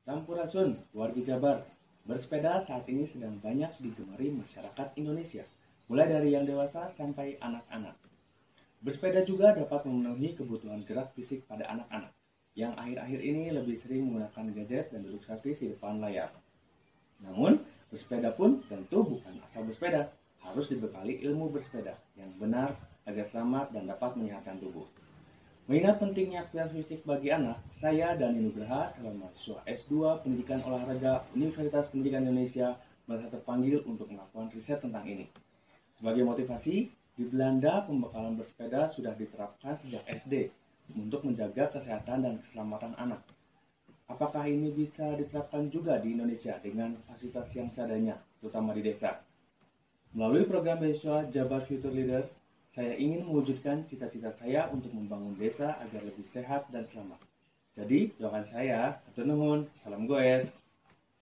Sampurasun, warga Jabar. Bersepeda saat ini sedang banyak digemari masyarakat Indonesia, mulai dari yang dewasa sampai anak-anak. Bersepeda juga dapat memenuhi kebutuhan gerak fisik pada anak-anak, yang akhir-akhir ini lebih sering menggunakan gadget dan duduk statis di depan layar. Namun, bersepeda pun tentu bukan asal bersepeda, harus dibekali ilmu bersepeda yang benar agar selamat dan dapat menyehatkan tubuh. Mengingat pentingnya aktivitas fisik bagi anak, saya Dani Nugraha, calon mahasiswa S2 Pendidikan Olahraga Universitas Pendidikan Indonesia, merasa terpanggil untuk melakukan riset tentang ini. Sebagai motivasi, di Belanda pembekalan bersepeda sudah diterapkan sejak SD untuk menjaga kesehatan dan keselamatan anak. Apakah ini bisa diterapkan juga di Indonesia dengan fasilitas yang seadanya, terutama di desa? Melalui program beasiswa Jabar Future Leader, saya ingin mewujudkan cita-cita saya untuk membangun desa agar lebih sehat dan selamat. Jadi, doakan saya, hatur nuhun, salam goes.